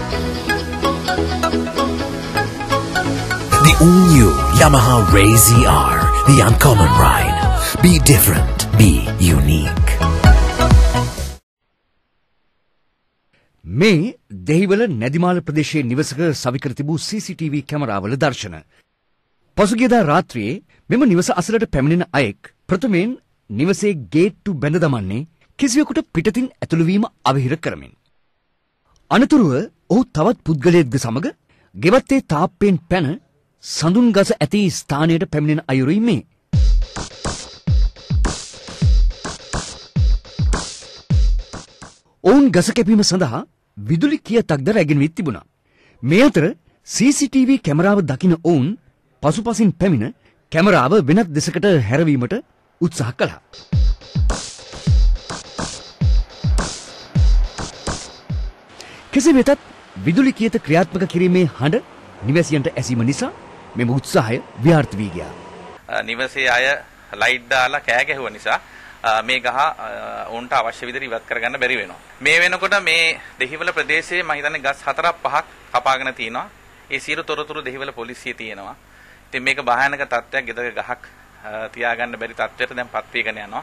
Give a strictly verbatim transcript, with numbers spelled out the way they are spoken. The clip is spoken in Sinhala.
The all-new Yamaha Ray Z R, the uncommon ride. Be different, be unique. මේ දෙහිවල නැදිමාල ප්‍රදේශයේ නිවසක සවිකර තිබූ C C T V කැමරාවල දර්ශන. පසුගියදා රාත්‍රියේ මෙම නිවස අසලට පැමිණෙන අයෙක් ප්‍රථමයෙන් නිවසේ ගේට්ටු බැඳ දමන්නේ කිසිවෙකුට පිටතින් ඇතුළු වීම අවහිර කරමින්. අනතුරුව ඔහු තවත් පුද්ගලයෙක්ද සමග ගෙවත්තේ තාප්පෙන් පැන සඳුන් ගස ඇති ස්ථානයට පැමිණෙන අයුරුයි මේ. ඔවුන් ගස කැපීම සඳහා විදුලි කියතක්ද රැගෙන වී තිබුණා. මේ අතර C C T V කැමරාව දකින ඔවුන් පසුපසින් පැමිණ කැමරාව වෙනත් දෙසකට හැරවීමට උත්සාහ කළා. කෙසේ වෙතත් විදුලි කියත ක්‍රියාත්මක කිරීමේ හඬ නිවැසියන්ට ඇසීම නිසා මෙම උත්සාහය ව්‍යාර්ථ වී ගියා. නිවසේ අය ලයිට් දාලා කෑ ගැහුව නිසා මේ ගහ උන්ට අවශ්‍ය විදිහට ඉවත් කරගන්න බැරි වෙනවා. මේ වෙනකොට මේ දෙහිවල ප්‍රදේශයේ මම හිතන්නේ ගස් හතරක් පහක් කපාගෙන තිනවා. ඒ සියලු තොරතුරු දෙහිවල පොලිසියේ තියෙනවා. ඉතින් මේක භයානක තත්ත්වයක්. ගෙදර ගහක් තියාගන්න බැරි තත්ත්වයට දැන් පත් වීගෙන යනවා.